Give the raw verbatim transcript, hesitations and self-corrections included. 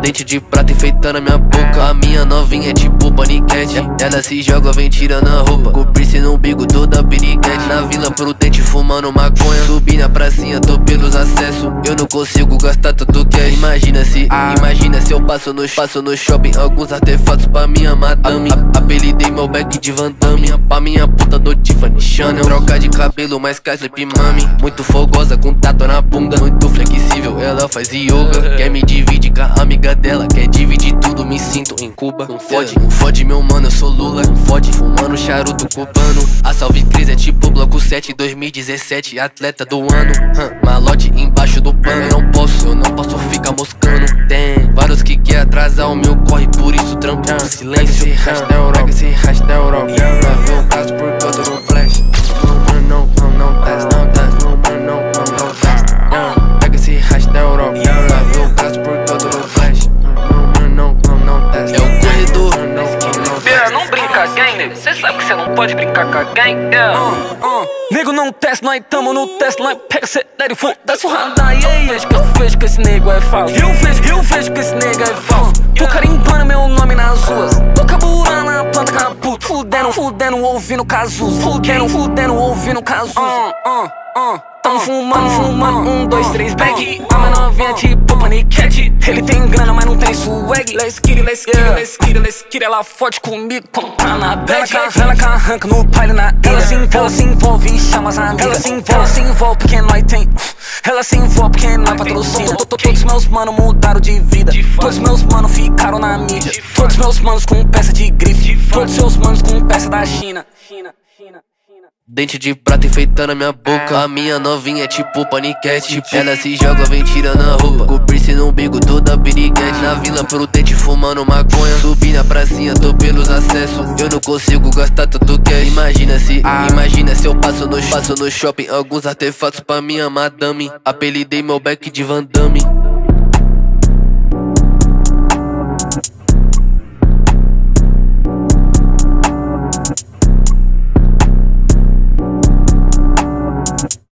Dente de prata enfeitando a minha boca. A minha novinha é tipo paniquete. Ela se joga, vem tirando a roupa, com piercing no umbigo, toda piriguete. Na Vila Prudente fumando maconha, subi na pracinha, tô pelos acessos. Eu não consigo gastar tanto cash. Imagina se, imagina se eu passo no, passo no shopping, alguns artefatos pra minha madame. A, apelidei meu back de Van Damme, pra minha puta do Tiffany Chanel. Troca de cabelo, mais que a Sleep Mami. Muito fogosa, com tatu na bunda, muito flexível, ela faz yoga. Quer me dividir com a amiga dela, quer dividir tudo, me sinto em Cuba. Não fode, não fode meu mano, eu sou Lula. Não fode, fumando charuto cubano. A Salve Cris é tipo Bloco sete, dois mil e dezessete, atleta do ano. hum, Malote embaixo do pano, eu não posso, eu não posso ficar moscando. Tem vários que quer atrasar o meu corre, por isso trampo no silêncio. Pega esse Europa, esse racha da Europa. Eu caso por todo no flash. Não, não, não, não desce, não desce. Não, não, não, não desce. Pega esse racha da Europa. Eu caso por todo no flash. Não, não, não, não desce. É o corredor. Yeah, não brinca, gang, nego. Cê sabe que cê não pode brincar com a gang. Yeah. uh, uh. Nego não teste, nós tamo no teste, nós pega acelera e foda-se o radar. E aí, acho que eu vejo que esse nego é falso. Eu vejo, eu vejo que esse nego é falso. Tô carimbando meu nome nas ruas, tô caburando a planta caputo. Fudendo, fudendo, ouvindo Cazuza. Fudendo, fudendo, ouvindo Cazuza. uh, uh, uh. Tamo fumando, fumando, um, dois, três, bag. A minha novinha tipo paniquete. Ele tem grana, mas não tem swag. Let's get it, let's get it, let's get it, let's get it. Ela fode comigo quando tá na bad. Ela que arranca no baile na ilha. Ela se envolve, ela se envolve e chama as amigas. Ela se envolve, ela se envolve porque nós tem. Ela se envolve porque nós patrocina. Todos meus manos mudaram de vida. Todos meus manos ficaram na mídia. Todos meus manos com peça de grife. Todos seus manos com peça da China. China, China. Dente de prata enfeitando a minha boca. A minha novinha é tipo paniquete. Ela se joga, vem tirando a roupa, com piercing no umbigo, toda piriguete. Na Vila Prudente fumando maconha, subi na pracinha, tô pelos acessos. Eu não consigo gastar tanto cash. Imagina se, imagina se eu passo no, passo no shopping, alguns artefatos pra minha madame. Apelidei meu back de Van Damme.